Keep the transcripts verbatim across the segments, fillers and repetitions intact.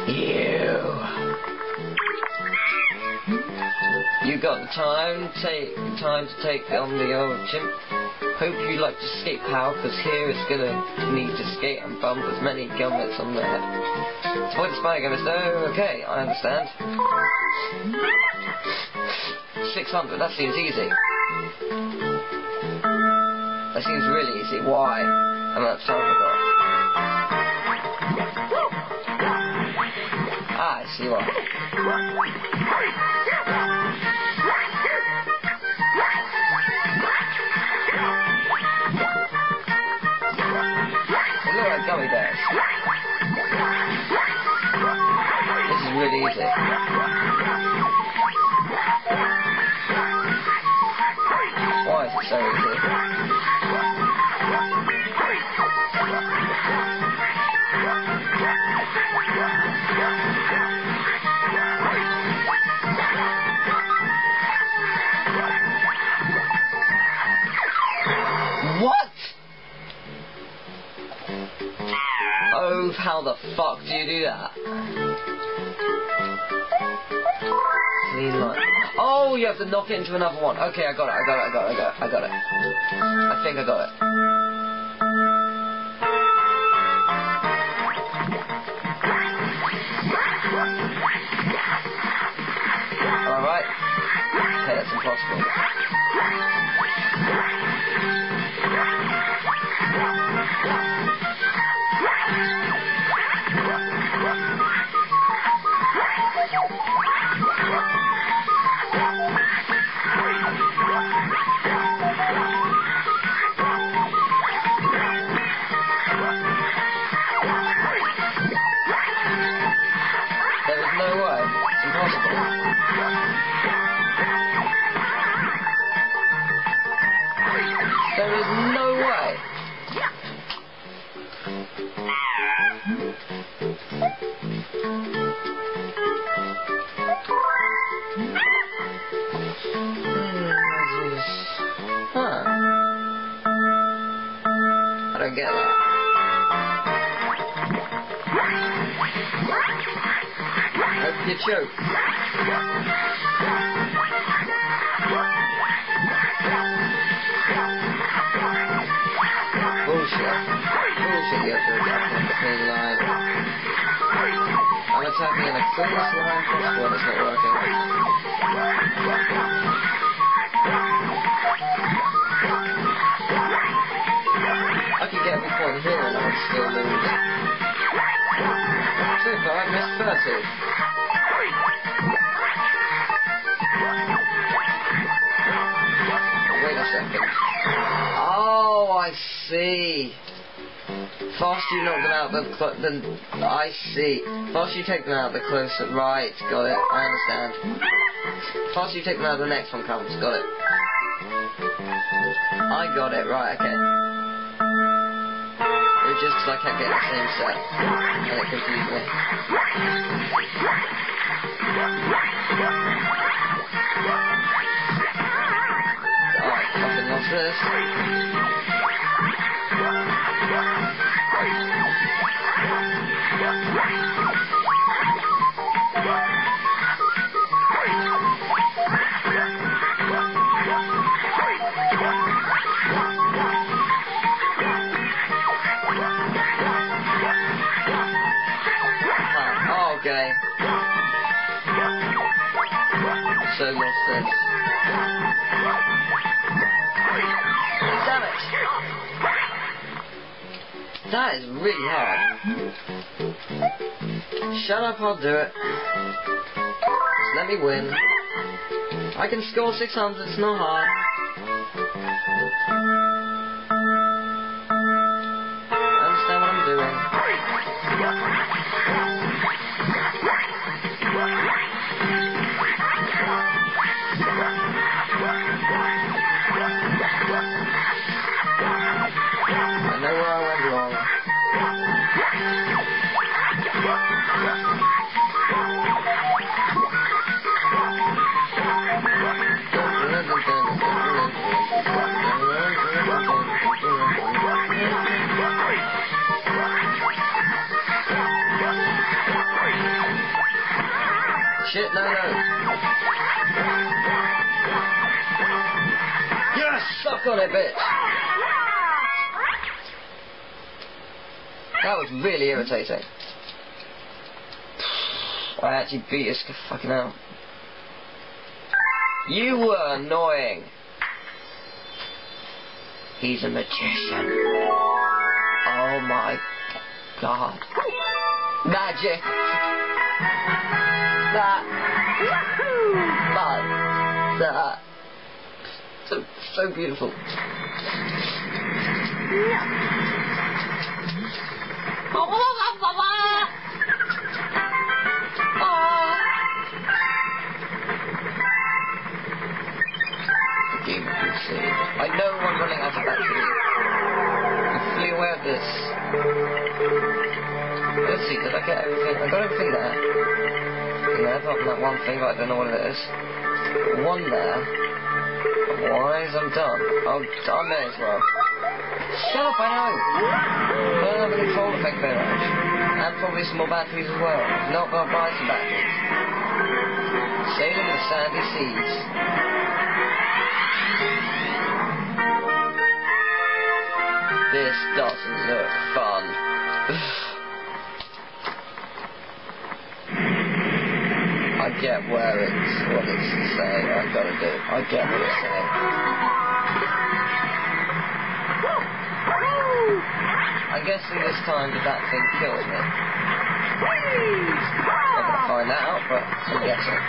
You. You got the time, take time to take on the old chimp. Hope you like to skate, pal, cause here it's gonna need to skate and bump as many gummits on there. Avoid the spy gummits, oh, okay, I understand. six hundred, that seems easy. That seems really easy. Why? How much time have I got? Ah, I see why. They look like gummy bears. This is really easy. Why is it so easy? What? Oh, how the fuck do you do that? Oh, you have to knock it into another one. Okay, I got it, I got it, I got it, I got it, I got it. I think I got it. Alright. Okay, that's impossible. There is no way. Huh. I don't get that. Hope you choke. Bullshit. Bullshit, you have to attack in the clean line. I'm attacking in the cleanest line possible and it's not working. I could get every point here and I would still lose. Super, I missed thirty. Wait a second. Oh, I see. Faster you knock them out, the, the I see. Faster you take them out, the closer. Right, got it. I understand. Faster you take them out, the next one comes. Got it. I got it. Right, okay. It was just because I kept getting the same set, and it confused me. Alright, fucking lost this. Okay. So lost this. Damn it! That is really hard. Shut up, I'll do it. Just let me win. I can score six hundred, it's not hard. I understand what I'm doing. I know where I went wrong. Shit, no, no. Yes, suck on it, bitch. That was really irritating. I actually beat his fucking hell. You were annoying. He's a magician. Oh my god. Magic. That. That. That. So, so beautiful. I know I'm running out of battery. I'm fully aware of this. Let's see, did I get everything? I got everything there. Everything there, apart from that one thing, but I don't know what it is. One there. Otherwise, I'm done. I'll, I may as well. Shut up, I know! I don't have a control effect very much. And probably some more batteries as well. Not gonna buy some batteries. Sailing the sandy seas. This doesn't look fun. I get where it's what it's saying. I gotta do. I get what it's saying. I'm guessing this time that that thing kills me. I'm gonna find that out, but I'm guessing.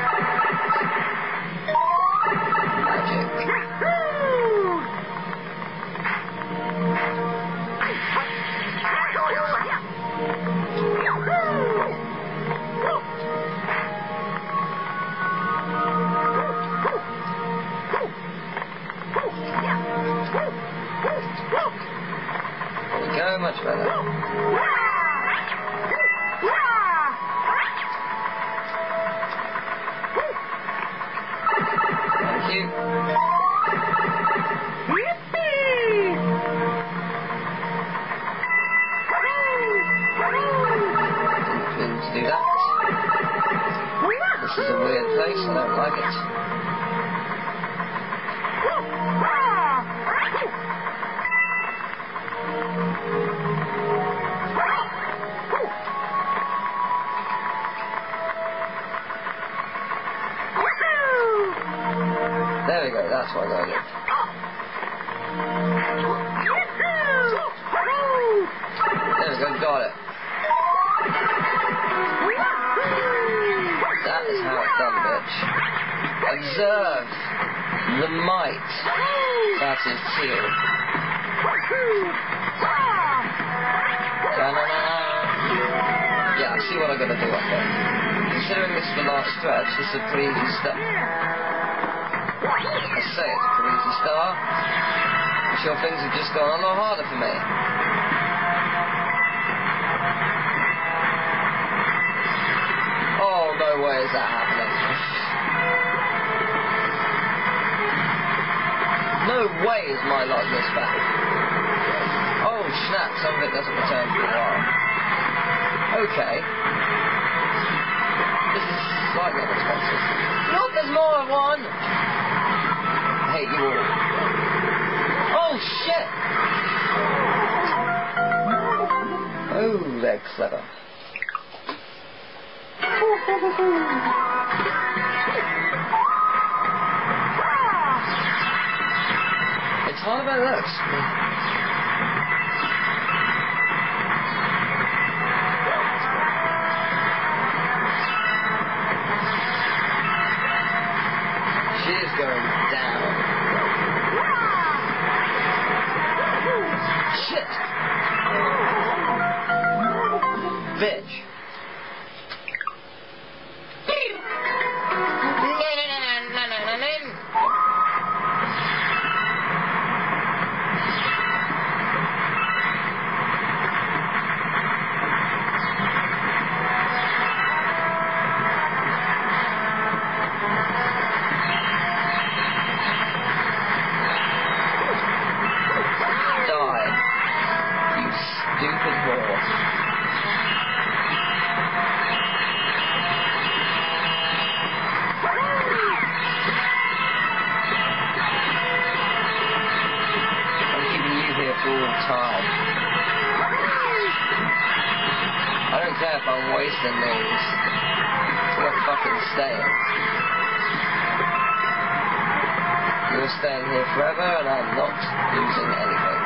Magic. Go much better. Thank you. Didn't mean to do that. This is a weird place, I don't like it. There we go, that's what I gotta do. There we go, got it. That is how it's done, bitch. Observe the might. That is teal. Yeah, I see what I gotta do up there. Considering this is the last stretch, this is a pretty easy step. I say it's a pretty easy start. I'm sure things have just gone a lot harder for me. Oh, no way is that happening. No way is my luck this bad. Oh, snap, some of it doesn't return for a while. Okay. This is slightly unexpected. Look, there's more than one! I hate you all. Oh, shit! Oh, they're clever. It's harder than it looks. She is going down. Shit! Bitch. care if I'm wasting these. I'm gonna fucking stay. You're staying here forever and I'm not using anything.